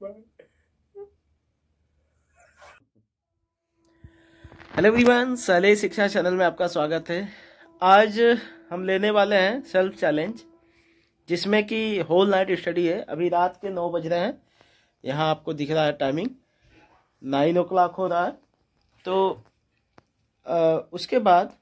Hello everyone, सले शिक्षा channel में आपका स्वागत है। आज हम लेने वाले हैं सेल्फ चैलेंज, जिसमें कि होल नाइट स्टडी है। अभी रात के 9 बज रहे हैं। यहाँ आपको दिख रहा है टाइमिंग 9 o'clock हो रहा है। तो उसके बाद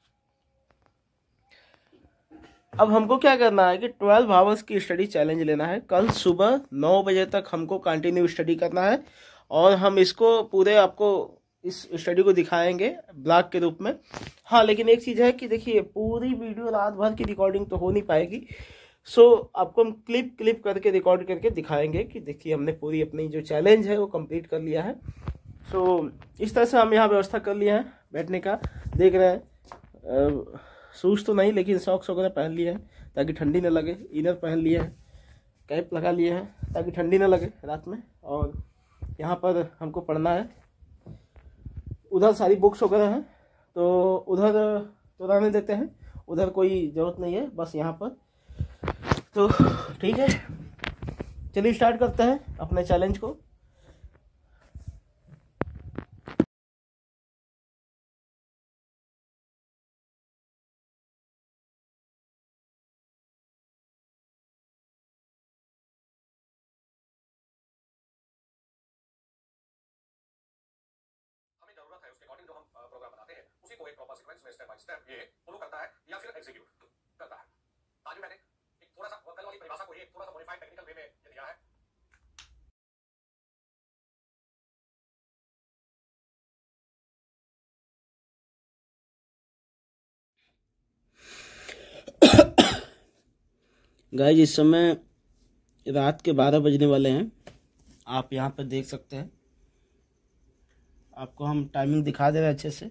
अब हमको क्या करना है कि 12 आवर्स की स्टडी चैलेंज लेना है। कल सुबह 9 बजे तक हमको कंटिन्यू स्टडी करना है और हम इसको पूरे आपको इस स्टडी को दिखाएंगे ब्लॉग के रूप में। हाँ, लेकिन एक चीज़ है कि देखिए, पूरी वीडियो रात भर की रिकॉर्डिंग तो हो नहीं पाएगी। सो आपको हम क्लिप करके रिकॉर्ड करके दिखाएंगे कि देखिए हमने पूरी अपनी जो चैलेंज है वो कंप्लीट कर लिया है। सो इस तरह से हम यहाँ व्यवस्था कर लिया है बैठने का। देख रहे हैं, शूज़ तो नहीं, लेकिन सॉक्स वगैरह पहन लिए हैं ताकि ठंडी न लगे। इनर पहन लिए हैं, कैप लगा लिए हैं ताकि ठंडी न लगे रात में। और यहाँ पर हमको पढ़ना है। उधर सारी बुक्स वगैरह हैं, तो उधर तो रहने देते हैं, उधर कोई ज़रूरत नहीं है, बस यहाँ पर। तो ठीक है, चलिए स्टार्ट करते हैं अपने चैलेंज को। जरूरत है उसके अकॉर्डिंग जो हम प्रोग्राम बनाते हैं उसी को एक प्रॉपर सीक्वेंस में स्टेप बाय स्टेप ये फॉलो करता है या फिर एग्जीक्यूट करता है। आज मैंने एक थोड़ा सा कल वाली परिभाषा को ये थोड़ा सा मॉडिफाइड टेक्निकल वे में ये दिया है। गाइस, इस समय रात के 12 बजने वाले हैं। आप यहाँ पर देख सकते हैं, आपको हम टाइमिंग दिखा दे रहे हैं अच्छे से।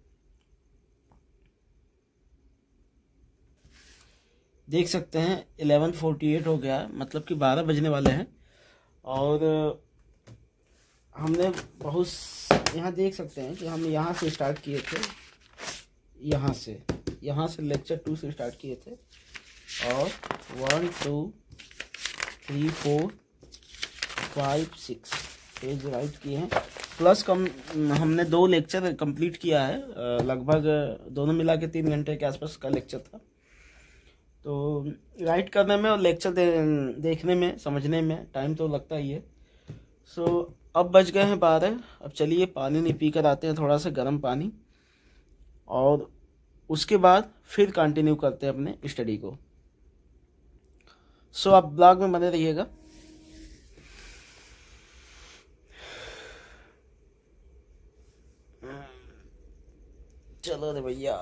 देख सकते हैं 11:48 हो गया, मतलब कि 12 बजने वाले हैं। और हमने बहुत यहाँ देख सकते हैं कि हम यहाँ से स्टार्ट किए थे, यहाँ से लेक्चर 2 से स्टार्ट किए थे। और 1 2 3 4 5 6 पेज राइट किए हैं। प्लस हमने 2 लेक्चर कंप्लीट किया है। लगभग दोनों मिला के 3 घंटे के आसपास का लेक्चर था। तो राइट करने में और लेक्चर देखने में, समझने में टाइम तो लगता ही है। सो अब बज गए हैं 12। अब चलिए पानी नहीं पी कर आते हैं, थोड़ा सा गर्म पानी, और उसके बाद फिर कंटिन्यू करते हैं अपने स्टडी को। सो आप ब्लॉग में बने रहिएगा। चलो रे भैया।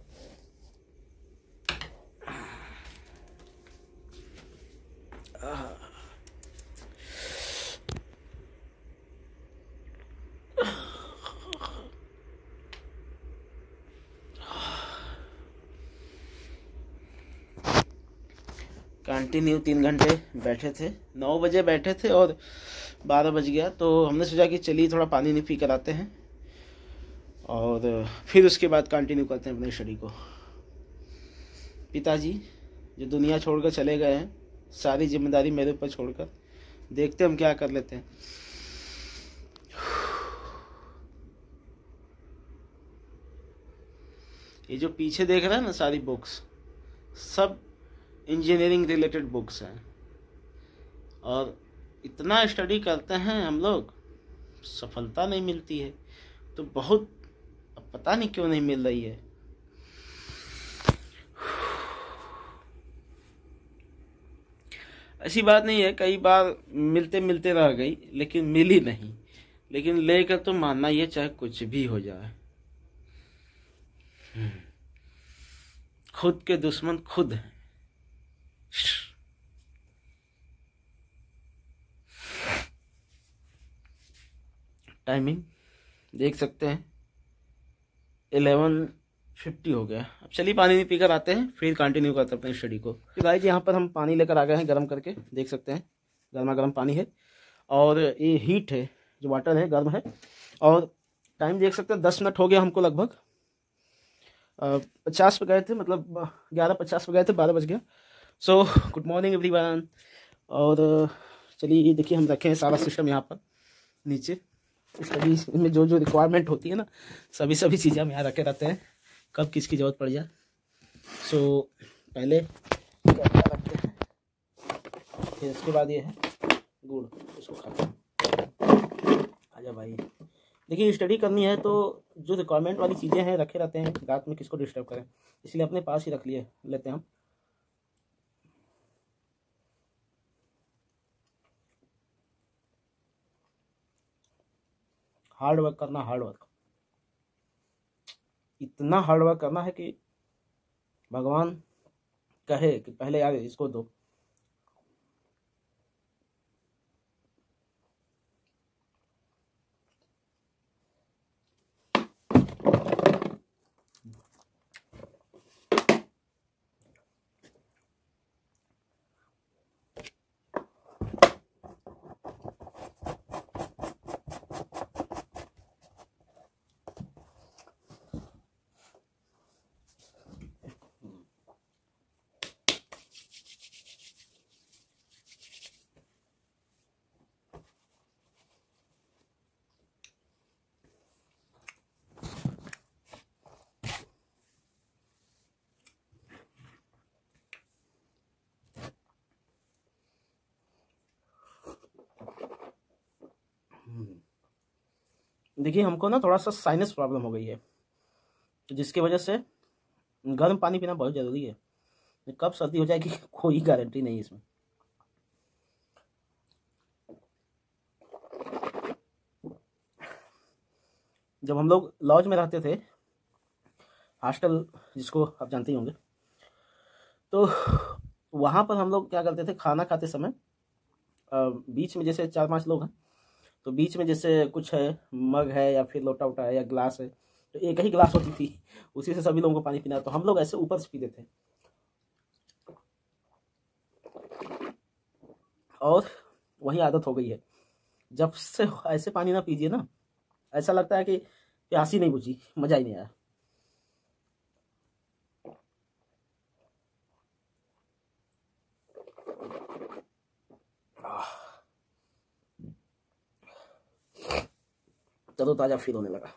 कंटिन्यू 3 घंटे बैठे थे। 9 बजे बैठे थे और 12 बज गया। तो हमने सोचा कि चलिए थोड़ा पानी नहीं पी कर आते हैं और फिर उसके बाद कंटिन्यू करते हैं अपनी स्टडी को। पिताजी जो दुनिया छोड़कर चले गए हैं, सारी जिम्मेदारी मेरे ऊपर छोड़कर, देखते हम क्या कर लेते हैं। ये जो पीछे देख रहे हैं ना, सारी बुक्स सब इंजीनियरिंग रिलेटेड बुक्स हैं। और इतना स्टडी करते हैं हम लोग, सफलता नहीं मिलती है। तो बहुत पता नहीं क्यों नहीं मिल रही है। ऐसी बात नहीं है, कई बार मिलते मिलते रह गई, लेकिन मिली नहीं। लेकिन लेकर तो मानना ये चाहे कुछ भी हो जाए। खुद के दुश्मन खुद हैं। टाइमिंग देख सकते हैं 11:50 हो गया। अब चलिए पानी नहीं पीकर आते हैं, फिर कंटिन्यू करते हैं अपनी स्टडी को। तो गाइस, यहाँ पर हम पानी लेकर आ गए हैं गर्म करके। देख सकते हैं गर्मा गर्म पानी है और ये हीट है, जो वाटर है गर्म है। और टाइम देख सकते हैं 10 मिनट हो गया हमको लगभग। 50 पे गए थे, मतलब 11:50 पे गए थे, 12 बज गया। So good morning everyone. और चलिए ये देखिए हम रखे हैं सारा सिस्टम यहाँ पर नीचे। स्टडी में जो जो रिक्वायरमेंट होती है ना, सभी चीज़ें हम यहाँ रखे रहते हैं, कब किसकी ज़रूरत पड़ जाए। सो पहले क्या रखते हैं, फिर इसके बाद ये है गुड़, इसको खाते हैं। आजा भाई, देखिए स्टडी करनी है तो जो रिक्वायरमेंट वाली चीज़ें हैं रखे रहते हैं, रात में किसको डिस्टर्ब करें, इसलिए अपने पास ही रख लेते हैं हम। हार्ड वर्क करना, हार्ड वर्क, इतना हार्ड वर्क करना है कि भगवान कहे कि पहले यार इसको दो। देखिए हमको ना थोड़ा सा साइनस प्रॉब्लम हो गई है, तो जिसकी वजह से गर्म पानी पीना बहुत ज़रूरी है। कब सर्दी हो जाएगी कोई गारंटी नहीं इसमें। जब हम लोग लॉज में रहते थे, हॉस्टल जिसको आप जानते ही होंगे, तो वहाँ पर हम लोग क्या करते थे, खाना खाते समय बीच में जैसे 4-5 लोग हैं, तो बीच में जैसे कुछ है, मग है या फिर लोटा वोटा है या ग्लास है, तो एक ही ग्लास होती थी, उसी से सभी लोगों को पानी पीना है। तो हम लोग ऐसे ऊपर से पीते थे, और वही आदत हो गई है। जब से ऐसे पानी ना पीजिए ना, ऐसा लगता है कि प्यास ही नहीं बुझी, मज़ा ही नहीं आया। तरोताजा फील होने लगा।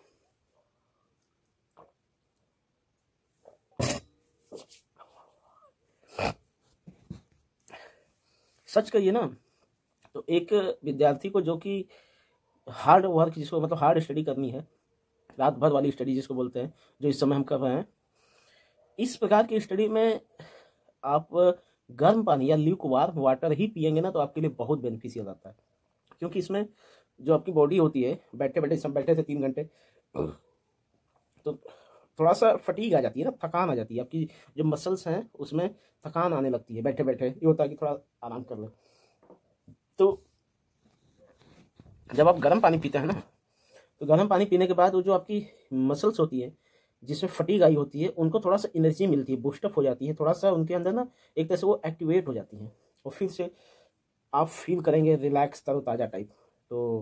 सच कहिए ना, तो एक विद्यार्थी को जो कि हार्ड वर्क, जिसको मतलब हार्ड स्टडी करनी है, रात भर वाली स्टडी जिसको बोलते हैं, जो इस समय हम कर रहे हैं, इस प्रकार की स्टडी में आप गर्म पानी या ल्यूकवार्म वाटर ही पिएंगे ना, तो आपके लिए बहुत बेनिफिशियल रहता है। क्योंकि इसमें जो आपकी बॉडी होती है, बैठे बैठे सब बैठे थे 3 घंटे, तो थोड़ा सा फटीग आ जाती है ना, थकान आ जाती है, आपकी जो मसल्स हैं उसमें थकान आने लगती है बैठे बैठे, ये होता है कि थोड़ा आराम कर ले। तो जब आप गर्म पानी पीते हैं ना, तो गर्म पानी पीने के बाद वो जो आपकी मसल्स होती है जिसमें फटीग आई होती है, उनको थोड़ा सा एनर्जी मिलती है, बूस्टअप हो जाती है, थोड़ा सा उनके अंदर ना एक तरह से वो एक्टिवेट हो जाती हैं, और फिर से आप फील करेंगे रिलैक्स, तरोताज़ा टाइप। तो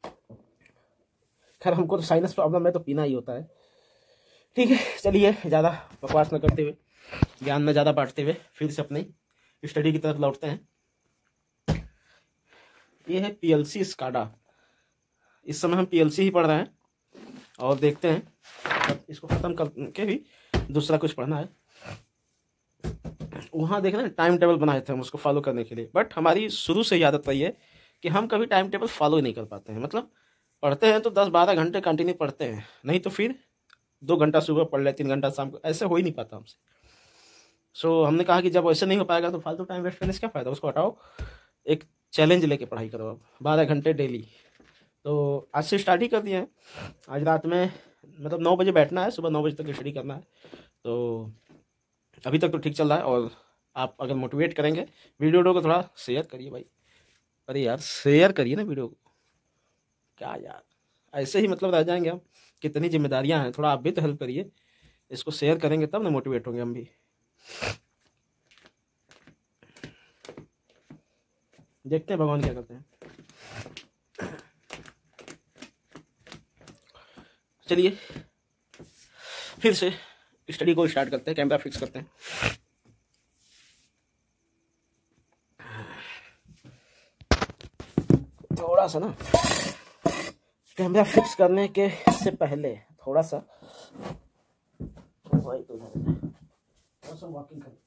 खैर हमको तो साइनस प्रॉब्लम है, तो पीना ही होता है। ठीक है, चलिए ज़्यादा बकवास न करते हुए, ज्ञान में ज़्यादा बांटते हुए, फिर से अपनी स्टडी की तरफ लौटते हैं। ये है PLC स्काडा। इस समय हम PLC ही पढ़ रहे हैं, और देखते हैं इसको ख़त्म करके भी दूसरा कुछ पढ़ना है। वहाँ देख रहे हैं टाइम टेबल बनाए थे हम उसको फॉलो करने के लिए, बट हमारी शुरू से ही आदत रही है कि हम कभी टाइम टेबल फॉलो नहीं कर पाते हैं। मतलब पढ़ते हैं तो 10-12 घंटे कंटिन्यू पढ़ते हैं, नहीं तो फिर 2 घंटा सुबह पढ़ ले, 3 घंटा शाम को, ऐसे हो ही नहीं पाता हमसे। सो हमने कहा कि जब ऐसे नहीं हो पाएगा तो फालतू टाइम वेस्ट करने से क्या फ़ायदा, उसको हटाओ, एक चैलेंज लेके पढ़ाई करो अब, 12 घंटे डेली। तो आज से स्टार्ट ही कर दिए हैं। आज रात में मतलब 9 बजे बैठना है, सुबह 9 बजे तक स्टडी करना है। तो अभी तक तो ठीक चल रहा है, और आप अगर मोटिवेट करेंगे, वीडियो को थोड़ा शेयर करिए भाई। अरे यार शेयर करिए ना वीडियो को, क्या यार ऐसे ही मतलब रह जाएंगे हम, कितनी जिम्मेदारियां हैं, थोड़ा आप भी तो हेल्प करिए। इसको शेयर करेंगे तब ना मोटिवेट होंगे हम भी। देखते हैं भगवान क्या करते हैं। चलिए फिर से स्टडी को स्टार्ट करते हैं, कैमरा फिक्स करते हैं। थोड़ा सा ना कैमरा फिक्स करने के से पहले थोड़ा सा भाई तो थोड़ा सा वॉकिंग कर।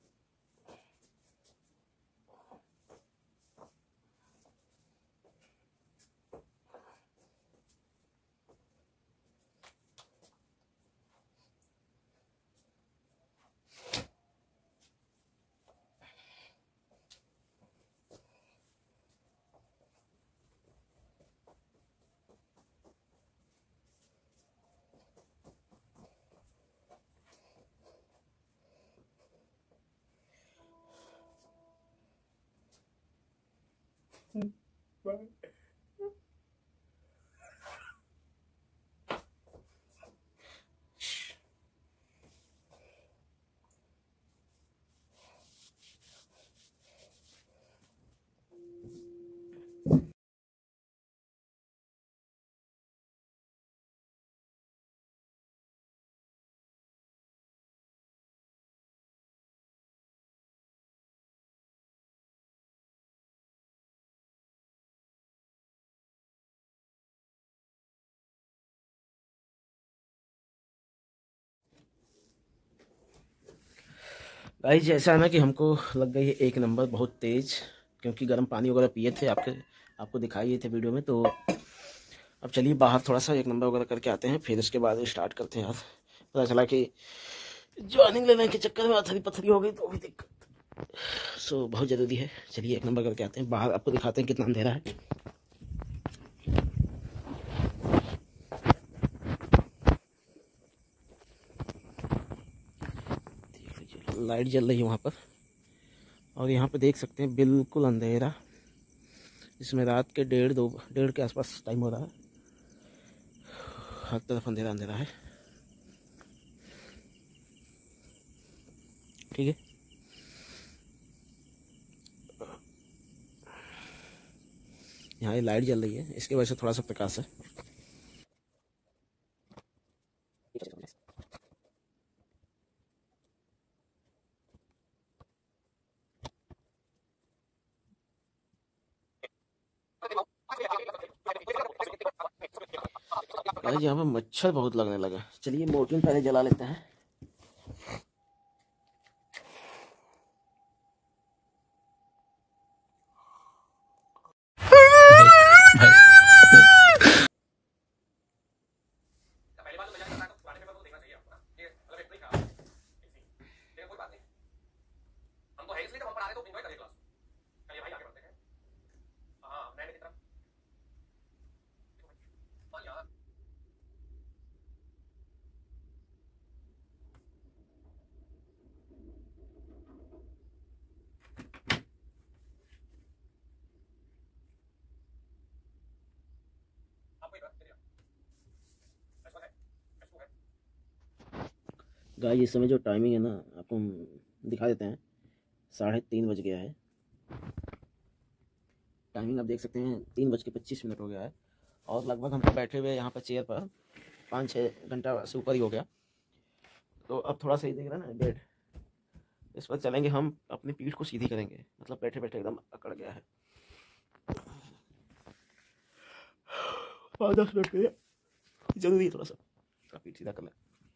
गाइस ऐसा है ना कि हमको लग गई है 1 नंबर बहुत तेज़, क्योंकि गर्म पानी वगैरह पिए थे, आपको दिखाई थे वीडियो में। तो अब चलिए बाहर थोड़ा सा 1 नंबर वगैरह करके आते हैं, फिर उसके बाद स्टार्ट करते हैं। यार पता चला कि ज्वाइनिंग लेने के चक्कर में अथरी पथरी हो गई तो भी दिक्कत। सो बहुत ज़रूरी है, चलिए 1 नंबर करके आते हैं बाहर, आपको दिखाते हैं कितना अंधेरा है। लाइट जल रही है वहाँ पर, और यहाँ पे देख सकते हैं बिल्कुल अंधेरा। इसमें रात के 1:30 के आसपास टाइम हो रहा है। हर तरफ अंधेरा अंधेरा है। ठीक है, यहाँ ये लाइट जल रही है, इसकी वजह से थोड़ा सा प्रकाश है। गाइस यहाँ पे मच्छर बहुत लगने लगा, चलिए मोर्टिन पहले जला लेते हैं। पहली बार तो मजा आता है तो पुराने पेपर को देखना चाहिए आपको ना, ये मतलब एक नहीं खराब है लेकिन कोई बात नहीं, हम तो है इसलिए जब हम पढ़ा रहे तो एंजॉय करिए क्लास। चलिए भाई आगे बढ़ते हैं। हाँ मैंने की तरफ हाँ यार आपको एक बार चलिए S1 है S2 है। गाइस इस समय जो टाइमिंग है ना, आपको हम दिखा देते हैं, 3:30 बज गया है। टाइमिंग आप देख सकते हैं, 3:25 हो गया है। और लगभग हमको बैठे हुए यहाँ पर चेयर पर 5-6 घंटा से ऊपर ही हो गया। तो अब थोड़ा सही दिख रहा है ना बेड, इस पर चलेंगे हम, अपनी पीठ को सीधी करेंगे, मतलब बैठे बैठे एकदम अकड़ गया है। 5-10 मिनट के लिए जरूरी है थोड़ा सा पीठ सीधा कर लें।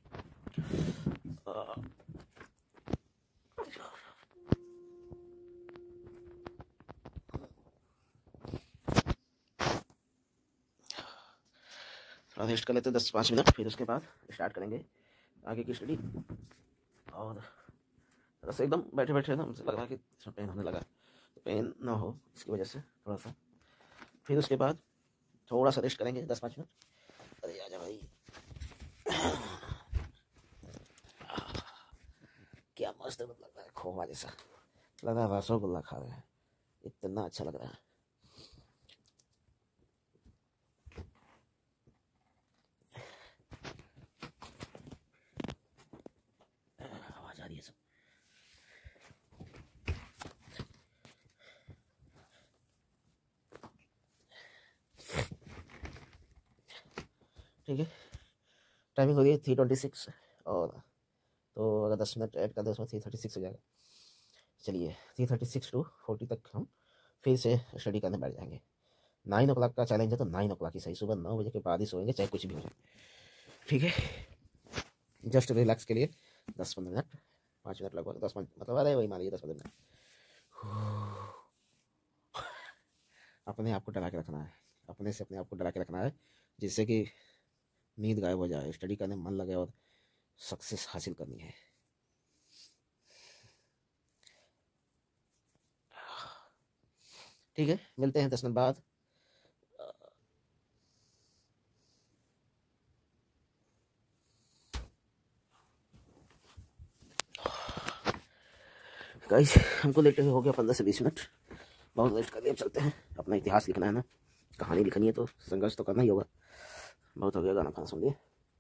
थोड़ा रेस्ट कर लेते हैं 10-5 मिनट, फिर उसके बाद स्टार्ट करेंगे आगे की स्टडी। और बस एकदम बैठे बैठे ना मुझे लग रहा है कि इसमें पेन होने लगा, तो पेन ना हो इसकी वजह से थोड़ा सा, फिर उसके बाद थोड़ा सा रेस्ट करेंगे 10-5 मिनट। अरे आजा भाई, क्या मस्त लग रहा है, खोवा जैसा लग रहा है, रसगुल्ला खा रहे हैं, इतना अच्छा लग रहा है। आवाज आ रही है सब। ठीक है, टाइमिंग हो रही है 3:26, और तो अगर 10 मिनट ऐड कर दे उसमें 3:36 हो जाएगा। चलिए 3:36 to 40 तक हम फिर से स्टडी करने बैठ जाएंगे। 9 o'clock का चैलेंज है तो 9 o'clock ही सही, सुबह 9 बजे के बाद ही सोएंगे चाहे कुछ भी हो जाए, ठीक है। जस्ट रिलैक्स के लिए 10-15 मिनट, 5 मिनट लगभग, 10 मिनट मतलब अरे वही मान लीजिए 10-15 मिनट। अपने आप को डरा के रखना है, अपने से अपने आप को डरा के रखना है, जिससे कि नींद गायब हो जाए, स्टडी करने में मन लगे और सक्सेस हासिल करनी है। ठीक है, मिलते हैं 10 मिनट बाद। गाइस हमको लेटे हुए हो गया 15 से 20 मिनट, बहुत वेस्ट कर दिया। अब चलते हैं, अपना इतिहास लिखना है ना, कहानी लिखनी है तो संघर्ष तो करना ही होगा। बहुत हो गया, गाना खाना सुन लिए।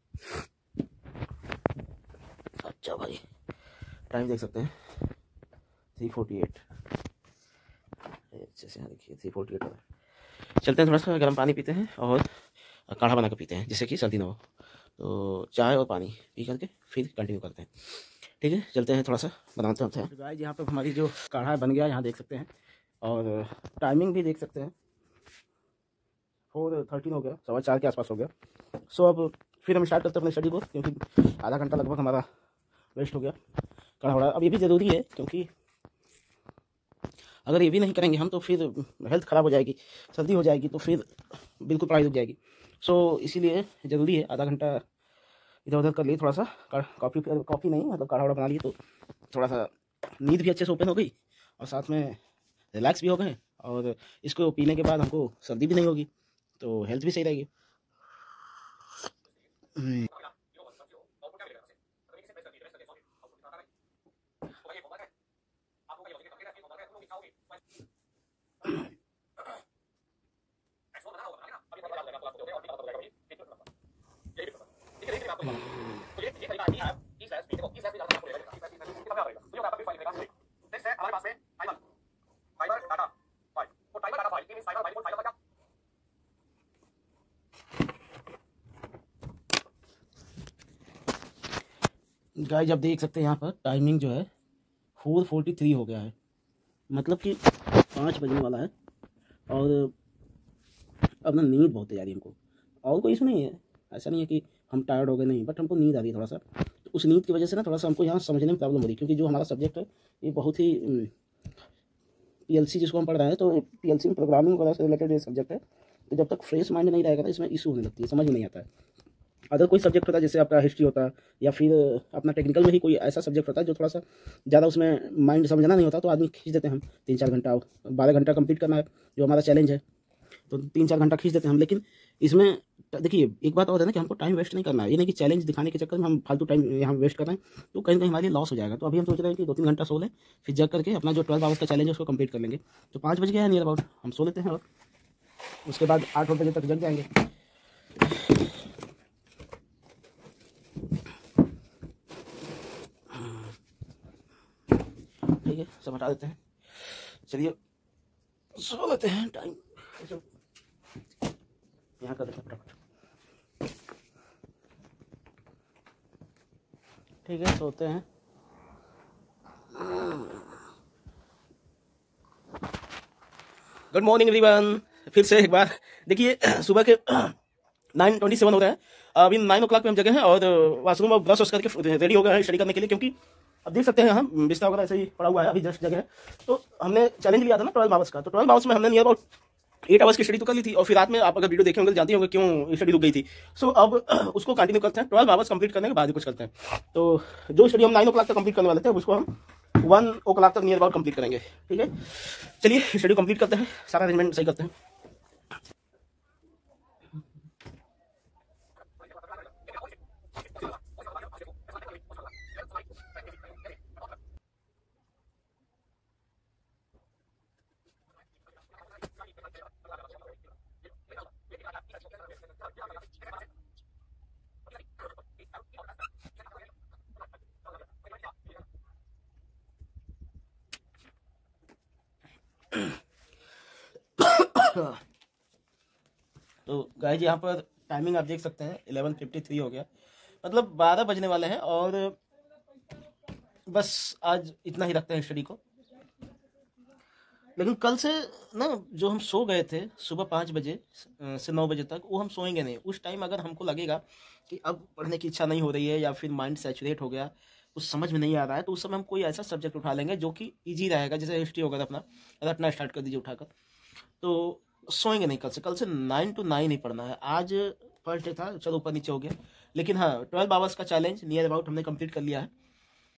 अच्छा भाई, टाइम देख सकते हैं 3:48, अच्छे से यहाँ देखिए 3:48 हो रहा है। चलते हैं, थोड़ा सा गर्म पानी पीते हैं और काढ़ा बना कर पीते हैं, जिससे कि सर्दी ना हो। तो चाय और पानी पी करके फिर कंटिन्यू करते हैं, ठीक है। चलते हैं, थोड़ा सा बनाते हैं। तो गाइस यहाँ पे हमारी जो काढ़ा बन गया, यहाँ देख सकते हैं, और टाइमिंग भी देख सकते हैं, 4:13 हो गया, 4:15 के आसपास हो गया। सो अब फिर हम स्टार्ट करते हैं अपनी स्टडी को, क्योंकि आधा घंटा लगभग हमारा वेस्ट हो गया काढ़ा वाढ़ा। अब ये भी ज़रूरी है, क्योंकि अगर ये भी नहीं करेंगे हम तो फिर हेल्थ ख़राब हो जाएगी, सर्दी हो जाएगी, तो फिर बिल्कुल पढ़ाई रुक जाएगी। सो इसीलिए ज़रूरी है, आधा घंटा इधर उधर कर लिए, थोड़ा सा कॉफ़ी नहीं मतलब काढ़ा वाढ़ा बना लिए, तो थोड़ा सा नींद भी अच्छे से ओपन हो गई और साथ में रिलैक्स भी हो गए, और इसको पीने के बाद हमको सर्दी भी नहीं होगी, तो हेल्थ भी सही रहेगी। गाइस आप देख सकते हैं यहाँ पर टाइमिंग जो है 4:43 हो गया है, मतलब कि 5 बजने वाला है, और अब ना नींद बहुत है आ रही है हमको, और कोई इशू नहीं है, ऐसा नहीं है कि हम टायर्ड हो गए, नहीं, बट हमको नींद आ रही है थोड़ा सा। तो उस नींद की वजह से ना थोड़ा सा हमको यहाँ समझने में प्रॉब्लम हो रही है, क्योंकि जो हमारा सब्जेक्ट है ये बहुत ही PLC जिसको हम पढ़ रहे हैं, तो PLC में प्रोग्रामिंग वगैरह से रिलेटेड ये सब्जेक्ट है। तो जब तक फ्रेश माइंड नहीं रहेगा ना, इसमें इशू होने लगती है, समझ में नहीं आता है। अगर कोई सब्जेक्ट होता है, जैसे आपका हिस्ट्री होता है, या फिर अपना टेक्निकल में ही कोई ऐसा सब्जेक्ट होता है जो थोड़ा सा ज़्यादा उसमें माइंड समझना नहीं होता, तो आदमी खींच देते हैं हम 3-4 घंटा, 12 घंटा कंप्लीट करना है जो हमारा चैलेंज है, तो 3-4 घंटा खींच देते हैं हम। लेकिन इसमें देखिए एक बात और है ना, कि हमको टाइम वेस्ट नहीं करना है, ये नहीं कि चैलेंज दिखाने के चक्कर में हम फालतू टाइम यहाँ वेस्ट कर रहे हैं, तो कहीं ना कहीं हमारे लिए लॉस हो जाएगा। तो अभी हम सोच रहे हैं कि 2-3 घंटा सो लें, फिर जग करके अपना जो 12 आवर्स का चैलेंज है उसको कंप्लीट कर लेंगे। तो 5 बज गया है नियर अबाउट, हम सो लेते हैं, और उसके बाद 8 बजे तक जग जाएंगे। ठीक है, सब हटा देते हैं, चलिए सो लेते हैं। टाइम यहाँ कर देते हैं फटाफट, ठीक है, सोते हैं। गुड मॉर्निंग एवरीवन, फिर से एक बार देखिए, सुबह के 9:27 हो रहा है, अभी 9 o'clock पे हम जगह हैं, और वाशरूम और ब्रश करके रेडी हो गए हैं स्टडी करने के लिए, क्योंकि अब देख सकते हैं यहाँ बिस्तर वगैरह ऐसे ही पड़ा हुआ है, अभी जस्ट जगह है। तो हमने चैलेंज लिया था ना 12 आवर्स का, तो 12 आवर्स में हमने नियर अबाउट 8 आवर्स की स्टडी तो कर ली थी, और फिर रात में आप अगर वीडियो देखे होंगे तो जानते होंगे क्यों स्टडी रुक गई थी। सो अब उसको कंटिन्यू करते हैं, 12 आवर्स कंप्लीट करने के बाद ही कुछ करते हैं। तो जो स्टडी हम 9 o'clock तक कंप्लीट करने वाले थे, उसको हम 1 o'clock तक नियर अबाउट कंप्लीट करेंगे, ठीक है। चलिए स्टडी कंप्लीट करते हैं, सारा अरेंजमेंट सही करते हैं। तो गाइस यहाँ पर टाइमिंग आप देख सकते हैं 11:53 हो गया, मतलब 12 बजने वाले हैं, और बस आज इतना ही रखते हैं स्टडी को। लेकिन कल से ना जो हम सो गए थे सुबह 5 बजे से 9 बजे तक, वो हम सोएंगे नहीं। उस टाइम अगर हमको लगेगा कि अब पढ़ने की इच्छा नहीं हो रही है या फिर माइंड सैचुरेट हो गया, कुछ समझ में नहीं आ रहा है, तो उस समय हम कोई ऐसा सब्जेक्ट उठा लेंगे जो कि इजी रहेगा। जैसे हिस्ट्री होगा तो अपना रटना स्टार्ट कर दीजिए उठाकर। तो सोएंगे नहीं कल से 9 to 9 ही पढ़ना है। आज फर्स्ट डे था, चलो ऊपर नीचे हो गया, लेकिन हाँ 12 आवर्स का चैलेंज नियर अबाउट हमने कंप्लीट कर लिया है।